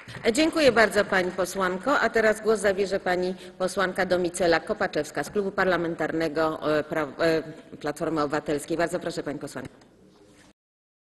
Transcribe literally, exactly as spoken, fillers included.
Dziękuję bardzo pani posłanko, a teraz głos zabierze pani posłanka Domicela Kopaczewska z Klubu Parlamentarnego Platformy Obywatelskiej. Bardzo proszę pani posłanko.